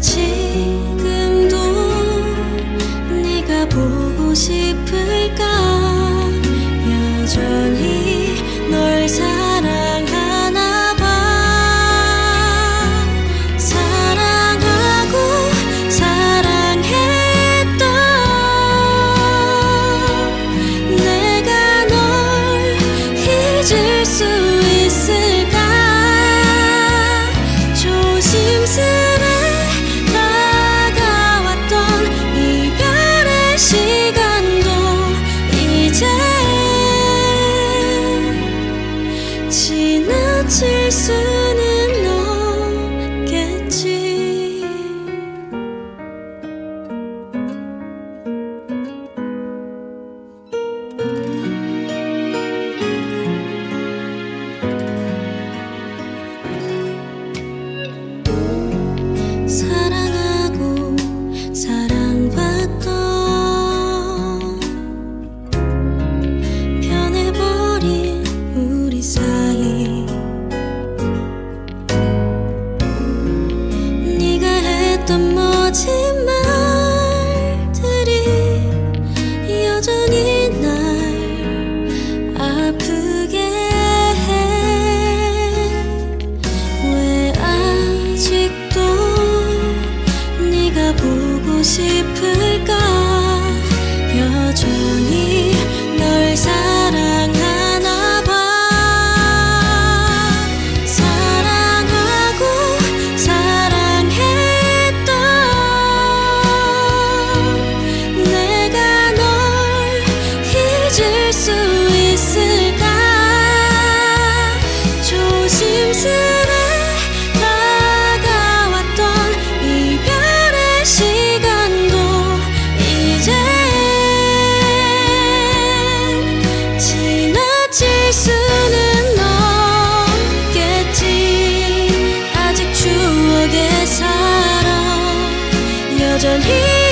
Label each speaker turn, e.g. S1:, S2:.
S1: 지금도 네가 보고 싶을까? 여전히 널 사랑하나 봐. 사랑하고 사랑했던 내가 널 잊을 수 있을까? 조심스레 다가왔던 이별의 시간도 이제 지나칠 수는 없겠지. 사랑하고 사랑받던 변해버린 우리 사이. 네가 했던 멋진 말들이 여전히 날 아프게 해. 왜 아직도 네가 보고 싶을까? 여전히 널 사랑하나 봐. 사랑하고 사랑했던 내가 널 잊을 수 있을까? 조심스레 다가왔던 이별의 시간도 이제 지나칠 수는 없겠지. 아직 추억에 살아 여전히